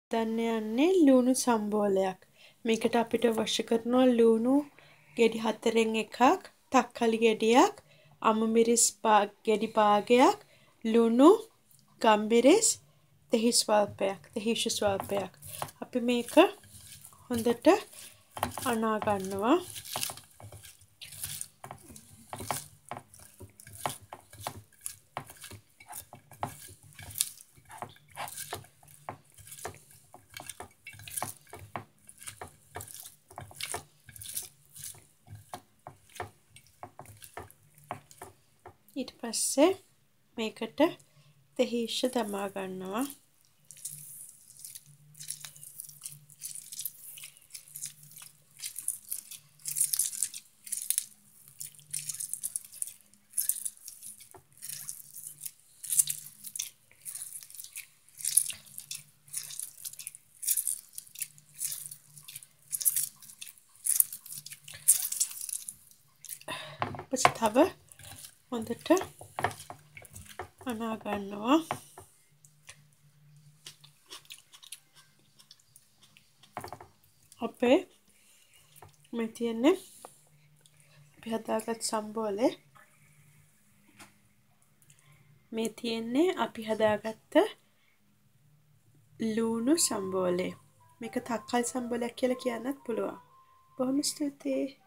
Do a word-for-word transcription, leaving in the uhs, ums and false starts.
දන්න යන්නේ ලුණු සම්බෝලයක්. මේකට අපිට අවශ්‍ය කරනවා ලුණු ගෙඩි හතරෙන් එකක්, තක්කලි ගෙඩියක්, අමුමිරිස් ගෙඩි භාගයක්, ලුණු, ගම්මිරිස්, තෙහි ස්වල්පයක්, තෙහිසු ස්වල්පයක්. අපි මේක හොඳට අනා ගන්නවා. ඊට පස්සේ මේකට තෙහිෂ දමා ගන්නවා. පස්සේ තව හොඳට අනා ගන්නවා. අපේ මේ තියෙන්නේ අපි හදාගත් සම්බෝලේ. මේ තියෙන්නේ අපි හදාගත්ත ලුණු සම්බෝලේ. මේක තක්කල් සම්බෝලයක් කියලා කියන්නත් පුළුවන්. බොහොම ස්තුතියි.